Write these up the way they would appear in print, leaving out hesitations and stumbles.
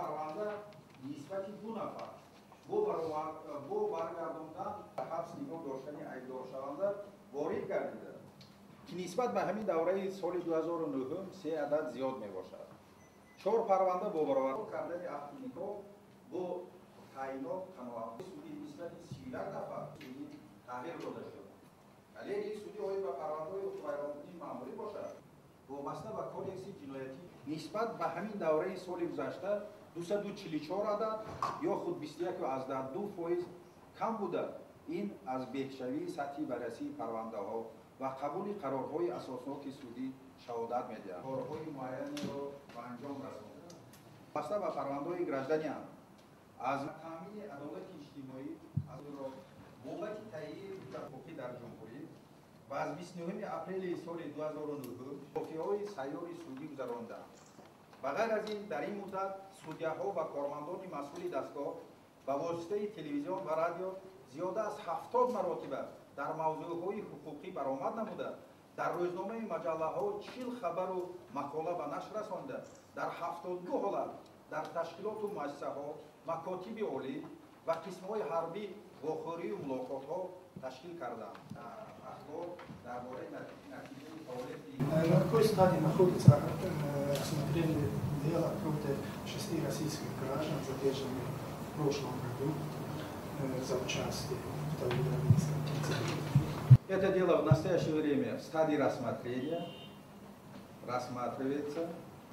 парванда нисбати 2 нафар бо баргардондан ҳабс нигоҳ доштани айбдоршаванда ворид гардида ки нисбат ба ҳамин давраи соли 2009 3 адад зиёд мебошад. 4 парванда бо баровар кардани ақди никоҳ бо таъинот қаноатбахшӣ суди нисбати 31 нафар суди тағйир дода шуд. Вале ин суди оид ба парвандаҳои ғайриқонунӣ маъмулӣ бошад вобаста ба кодекси ҷиноятӣ нисбат ба ҳамин давраи соли гузашта 244 адад ё худ 21.2% кам буда. ин аз беҳшавии сатҳи баррасии парвандаҳо ва қабули қарорҳои асосноки судӣ шаҳодат медиҳад. Корҳои муайянеро ба анҷом расонда вобаста ба парвандаҳои гражданиам аз таъмини адолати иҷтимоӣ азро бобати таҳияи ҳуқуқӣ дар ҷумҳурӣ ва аз 29 апрели соли 2009 тофиҳои сайёри судӣ гузаронданд. Ба ғайр аз ин дар ин муддат судяҳо ва кормандони масъули дастгоҳ ба воситаи телевизион ва радио зиёда аз 70 маротиба дар мавзӯъҳои ҳуқуқӣ баромад намуда, дар рӯзномаи маҷаллаҳо 40 хабару мақола ба нашр расонда, дар 72 ҳолат дар ташкилоту муассисаҳо, макотиби олӣ ва қисмҳои ҳарбӣ вохӯрию мулоқотҳо ташкил карданд. Ахбор дар бораи натиҷаи фаъолияти На какой стадии находится рассмотрение дела против 6 российских граждан, задержанных в прошлом году за участие в Таврическом процессе? Это дело в настоящее время в стадии рассмотрения, рассматривается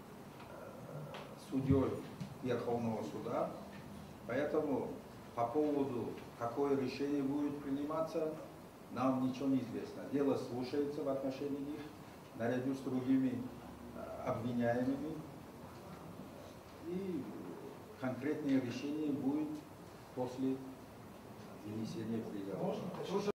судьей Верховного суда, поэтому по поводу, какое решение будет приниматься, нам ничего не известно. Дело слушается в отношении них, наряду с другими обвиняемыми, и конкретное решение будет после вынесения приговора.